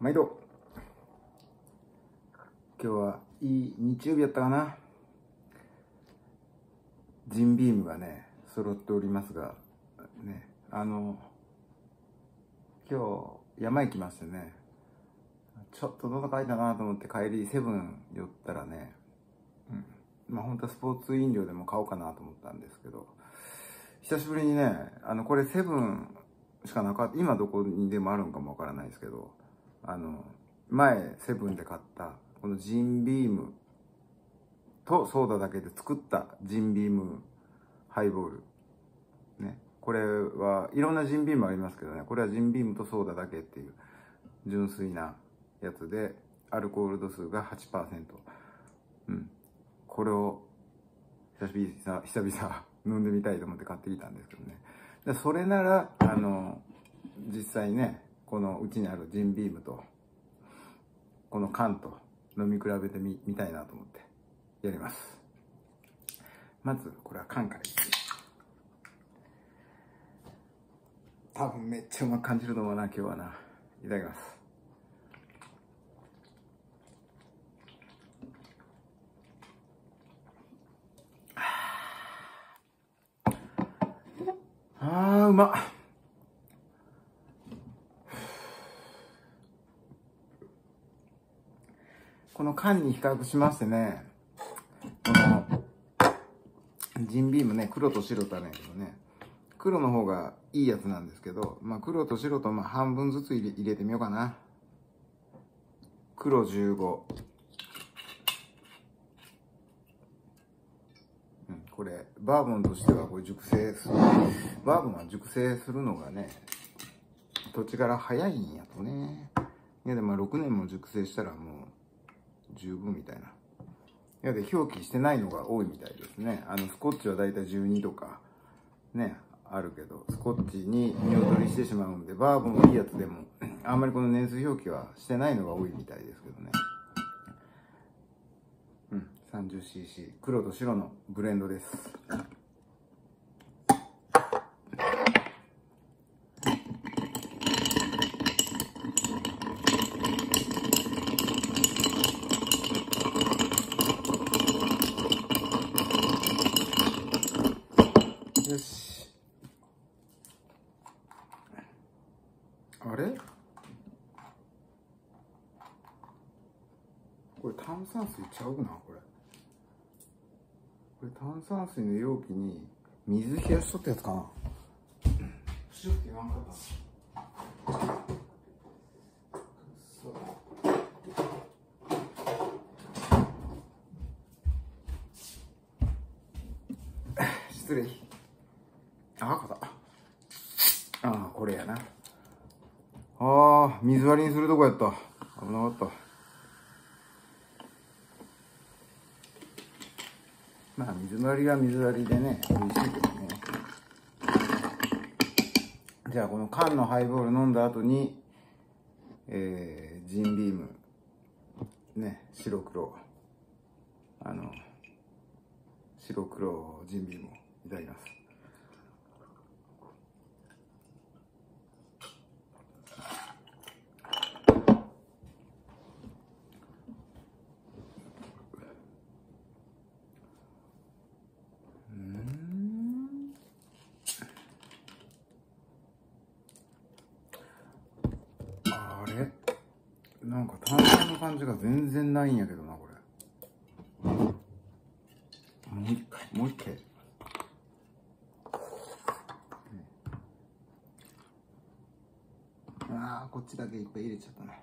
毎度。今日はいい日曜日やったかな。ジンビームがね、揃っておりますが、ね、今日山行きましてね、ちょっと喉乾いたなと思って帰りセブン寄ったらね、まあ本当はスポーツ飲料でも買おうかなと思ったんですけど、久しぶりにね、これセブンしかなかった、今どこにでもあるんかもわからないですけど、前セブンで買ったこのジンビームとソーダだけで作ったジンビームハイボールね、これはいろんなジンビームありますけどね、これはジンビームとソーダだけっていう純粋なやつで、アルコール度数が 8%、これを久々飲んでみたいと思って買ってきたんですけどね。でそれなら実際ね、このうちにあるジンビームとこの缶と飲み比べてみたいなと思ってやります。まずこれは缶からいって、多分めっちゃうまく感じると思うな、今日はな。いただきます。うまっ。この缶に比較しましてね、このジンビームね、黒と白とあるんやけどね、黒の方がいいやつなんですけど、黒と白と半分ずつ入れてみようかな。黒15、これバーボンとしてはこれ熟成する、バーボンは熟成するのがね土地から早いんやとね。いやで6年も熟成したらもう十分みたいな。いやで表記してないのが多いみたいですね。スコッチはだいたい12とかねあるけど、スコッチに見劣りしてしまうんで、バーボンはいいやつでもあんまりこの年数表記はしてないのが多いみたいですけどね。30cc 黒と白のブレンドです。よし。あれこれ炭酸水ちゃうな。これ炭酸水の容器に水冷やしとったやつかな。シュッて言わんかったな。失礼。これやな。水割りにするとこやった。危なかった。水割りは水割りでね、美味しいけどね。じゃあこの缶のハイボール飲んだ後に、ジンビームね、白黒ジンビームをいただきます。なんか炭酸の感じが全然ないんやけどな、これ。もう一回。こっちだけいっぱい入れちゃったな。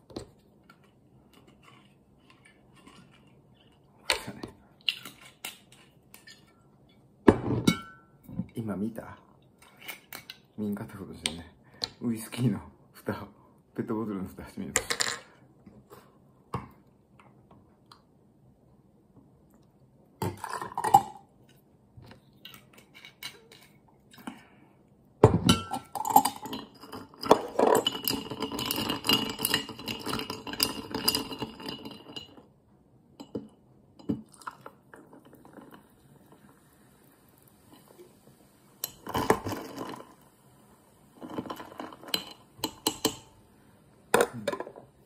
今見た？見んかったことしてね。ウイスキーの蓋を、ペットボトルの蓋してみる。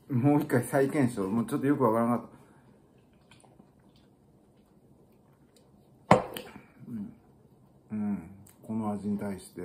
もう一回再検証、もうちょっとよくわからなかった。この味に対して、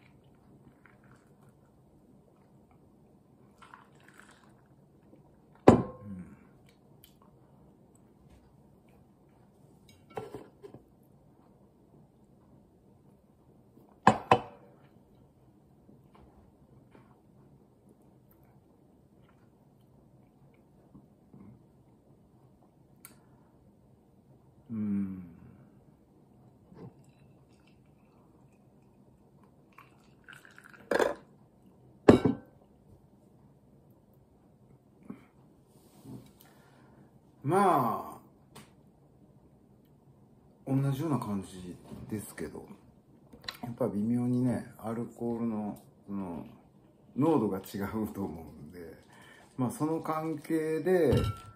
まあ同じような感じですけど、やっぱ微妙にねアルコールの濃度が違うと思うんで、まあその関係で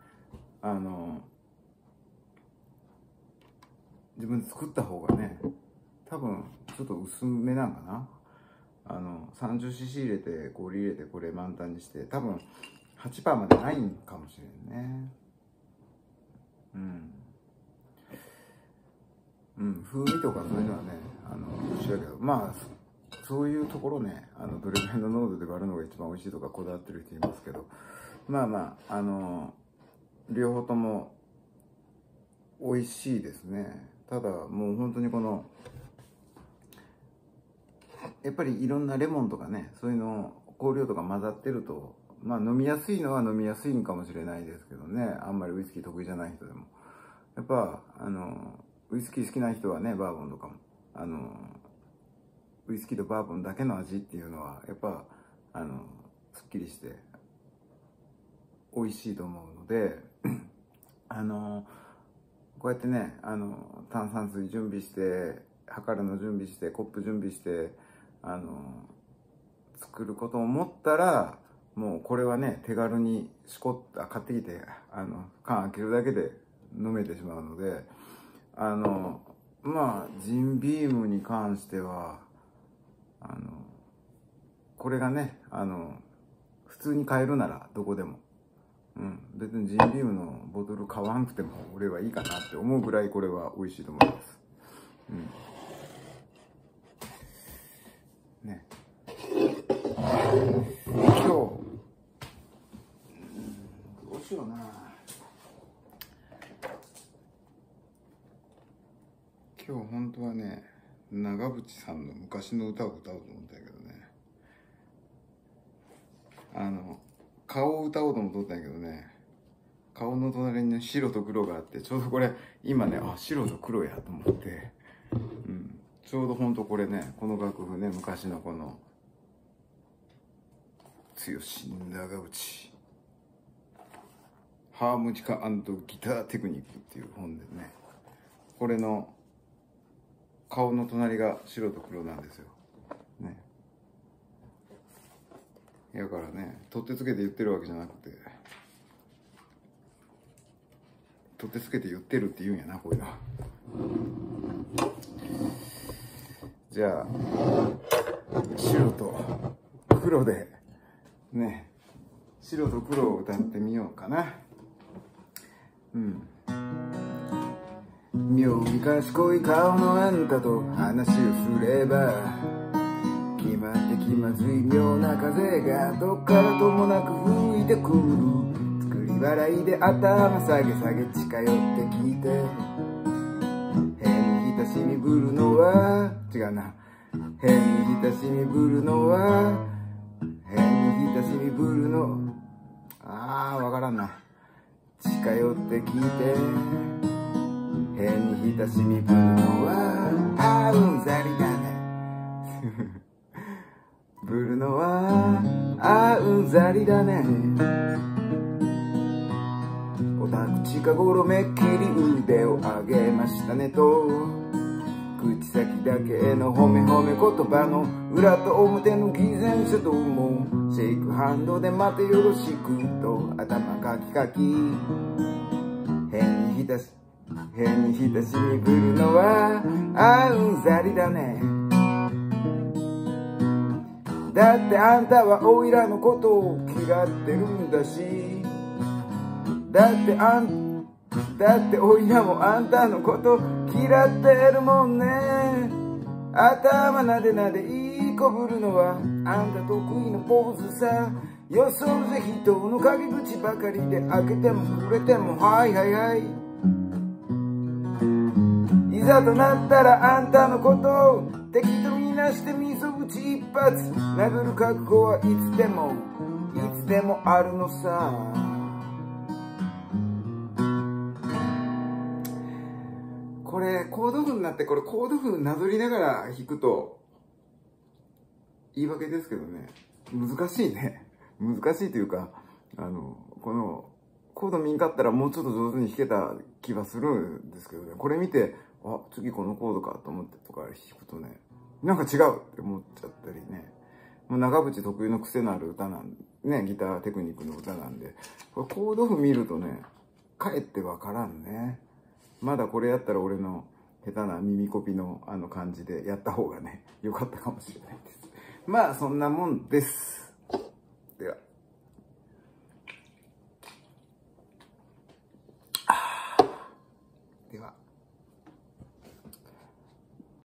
自分で作った方がね多分ちょっと薄めなんかな。30cc 入れて氷入れてこれ満タンにして多分 8% までないんかもしれんね。風味とかそういうのはね一緒だけど、まあそういうところねどれぐらいの濃度で割るのが一番美味しいとかこだわってる人いますけど、まあまあ両方とも美味しいですね。ただもう本当にこのやっぱりいろんなレモンとかねそういうの香料とか混ざってると、まあ飲みやすいのは飲みやすいんかもしれないですけどね、あんまりウイスキー得意じゃない人でもやっぱウイスキー好きな人はねバーボンとかもウイスキーとバーボンだけの味っていうのはやっぱすっきりして美味しいと思うのでこうやってね炭酸水準備して測るの準備してコップ準備して作ることを思ったらもうこれはね手軽に買ってきて缶開けるだけで飲めてしまうのでまあジンビームに関してはこれがね普通に買えるならどこでも、別にジンビームのボトル買わんくても俺はいいかなって思うぐらいこれは美味しいと思います。ね、今日どうしような。今日本当はね長渕さんの昔の歌を歌おうと思ったんやけどね、顔を歌おうと思っとったんやけどね、顔の隣にね白と黒があって、ちょうどこれ今ね白と黒やと思って、ちょうど本当これねこの楽譜ね昔のこの剛長渕ハーモニカ&ギターテクニックっていう本でね、これの顔の隣が白と黒なんですよね。だからね取ってつけて言ってるわけじゃなくて、取ってつけて言ってるって言うんやなこういうの。じゃあ白と黒でね白と黒を歌ってみようかな。妙に賢い顔のあんたと話をすれば決まって気まずい妙な風がどっからともなく吹いてくる。作り笑いで頭下げ下げ近寄って聞いて、変に親しみぶるのは違うな、変に親しみぶるのは変に親しみぶるのわからんな。近寄って聞いて変に親しみぶるのはうんざりだねぶるのはうんざりだね。おたく近頃めっきり腕を上げましたねと、口先だけの褒め褒め言葉の裏と表の偽善者どうもシェイクハンドで待てよろしくと頭かきかき、変に親しみぶるのはうんざりだね。だってあんたはおいらのことを嫌ってるんだし、だっておいらもあんたのこと嫌ってるもんね。頭なでなでいいこぶるのはあんた得意のポーズさ。よそぜ人の陰口ばかりで開けてもくれてもはいはいはい。いざとなったらあんたのことを敵とみなしてみそぶち一発殴る覚悟はいつでもあるのさ。これコード譜になって、これコード譜なぞりながら弾くと言い訳ですけどね、難しいね。難しいというか、このコード見んかったらもうちょっと上手に弾けた気はするんですけどね、これ見て、あ、次このコードかと思ってとか弾くとね、なんか違うって思っちゃったりね。もう長渕特有の癖のある歌なんね、ギターテクニックの歌なんで、これコード譜見るとね、かえってわからんね。まだこれやったら俺の下手な耳コピの感じでやった方がね、良かったかもしれないです。まあそんなもんです。では。では。